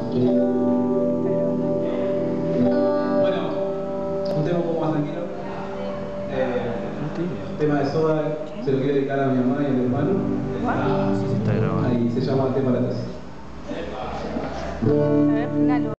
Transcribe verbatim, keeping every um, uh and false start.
Bueno, un tema un poco más tranquilo. Eh, un tema de Soda, se lo quiero dedicar a mi mamá y a mi hermano. Sí, se está grabando. Ahí se llama Tema de la Tesis. A ver, la